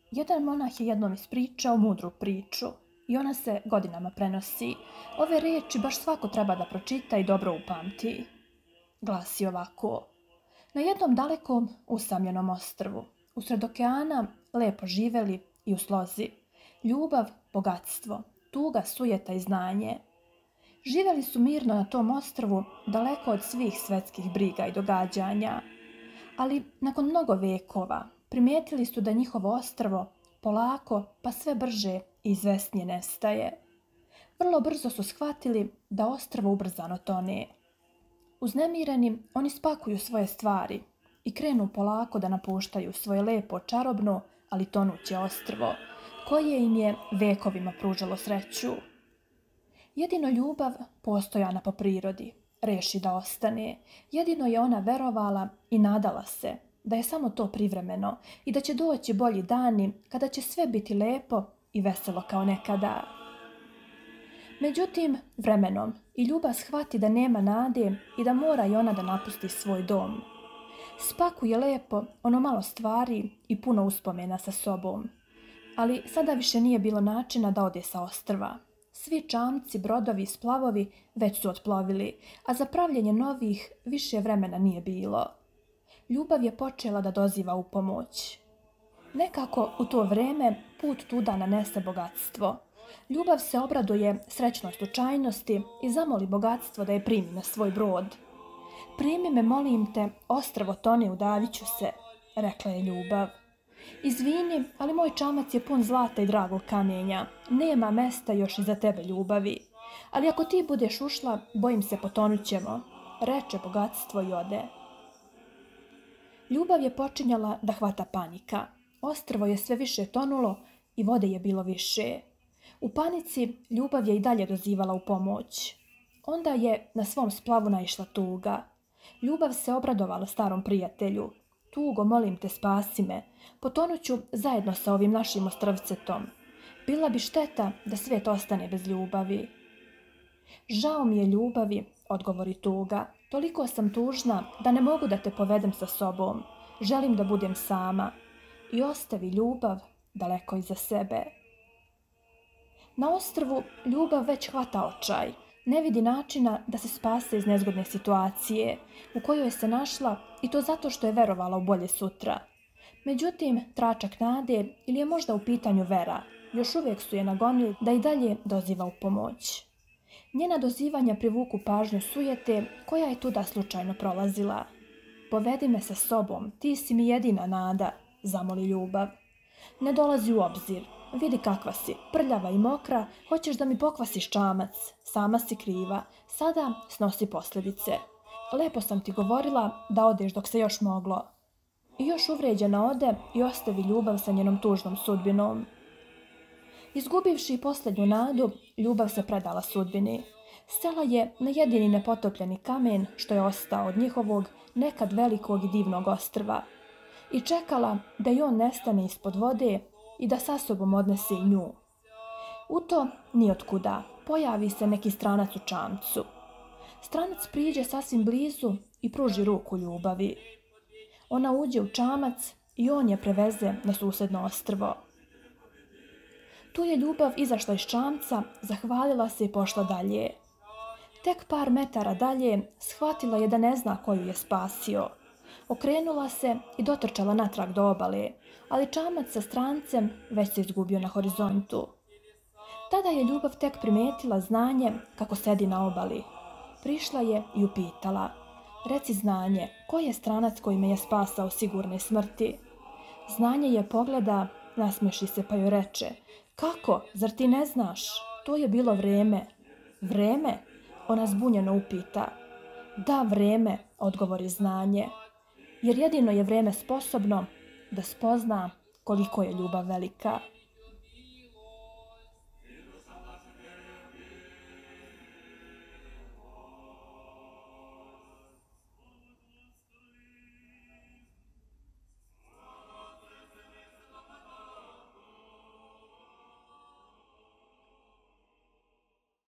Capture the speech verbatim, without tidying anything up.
Jedan monah je jednom ispričao mudru priču i ona se godinama prenosi. Ove riječi baš svako treba da pročita i dobro upamti. Glasi ovako. Na jednom dalekom usamljenom ostrvu, usred okeana, lepo živeli i u slozi. Ljubav, bogatstvo, tuga, sujeta i znanje. Živeli su mirno na tom ostrvu, daleko od svih svetskih briga i događanja. Ali nakon mnogo vekova primijetili su da njihovo ostrvo polako pa sve brže i izvesnije nestaje. Vrlo brzo su shvatili da ostrvo ubrzano tone. Uznemireni, oni spakuju svoje stvari i krenu polako da napuštaju svoje lepo, čarobno, ali tonuće ostrvo, koje im je vekovima pružalo sreću. Jedino ljubav, postojana po prirodi, reši da ostane. Jedino je ona verovala i nadala se da je samo to privremeno i da će doći bolji dani kada će sve biti lepo i veselo kao nekada. Međutim, vremenom i ljubav shvati da nema nade i da mora i ona da napusti svoj dom. Spakuje lepo ono malo stvari i puno uspomena sa sobom. Ali sada više nije bilo načina da ode sa ostrva. Svi čamci, brodovi i splavovi već su otplovili, a za pravljenje novih više vremena nije bilo. Ljubav je počela da doziva u pomoć. Nekako u to vreme put tuda nanese bogatstvo. Ljubav se obraduje srećnoj slučajnosti i zamoli bogatstvo da je primi na svoj brod. Primi me, molim te, ostrvo tone, udavit ću se, rekla je ljubav. Izvini, ali moj čamac je pun zlata i dragog kamenja. Nema mesta još i za tebe, ljubavi. Ali ako ti budeš ušla, bojim se potonut ćemo, reče bogatstvo i ode. Ljubav je počinjala da hvata panika. Ostrvo je sve više tonulo i vode je bilo više. U panici ljubav je i dalje dozivala u pomoć. Onda je na svom splavu naišla tuga. Ljubav se obradovala starom prijatelju. Tugo, molim te, spasi me. Potonuću zajedno sa ovim našim ostrvcetom. Bila bi šteta da svijet ostane bez ljubavi. Žao mi je ljubavi, odgovori tuga. Toliko sam tužna da ne mogu da te povedem sa sobom. Želim da budem sama. I ostavi ljubav daleko iza sebe. Na ostrvu ljubav već hvata očaj. Ne vidi načina da se spase iz nezgodne situacije u kojoj se našla i to zato što je verovala u bolje sutra. Međutim, tračak nade ili je možda u pitanju vera, još uvijek su je nagonili da i dalje doziva u pomoć. Njena dozivanja privuku pažnju sujete koja je tuda slučajno prolazila. Povedi me sa sobom, ti si mi jedina nada, zamoli ljubav. Ne dolazi u obzir. Vidi kakva si, prljava i mokra, hoćeš da mi pokvasiš čamac. Sama si kriva, sada snosi posljedice. Lepo sam ti govorila da odeš dok se još moglo. I još uvređena ode i ostavi ljubav sa njenom tužnom sudbinom. Izgubivši posljednju nadu, ljubav se predala sudbini. Sela je na jedini nepotopljeni kamen što je ostao od njihovog nekad velikog i divnog ostrva. I čekala da i on nestane ispod vode i da sa sobom odnese i nju. U to nijotkuda pojavi se neki stranac u čamcu. Stranac priđe sasvim blizu i pruži ruku ljubavi. Ona uđe u čamac i on je preveze na susedno ostrvo. Tu je ljubav izašla iz čamca, zahvalila se i pošla dalje. Tek par metara dalje shvatila je da ne zna koju je spasio. Okrenula se i dotrčala natrag do obale, ali čamac sa strancem već se izgubio na horizontu. Tada je ljubav tek primetila znanje kako sedi na obali. Prišla je i upitala. Reci, znanje, ko je stranac koji me je spasao sigurne smrti? Znanje je pogleda, nasmeši se pa joj reče. Kako? Zar ti ne znaš? To je bilo vreme. Vreme? Ona zbunjeno upita. Da, vreme, odgovori znanje. Jer jedino je vreme sposobno da spozna koliko je ljubav velika.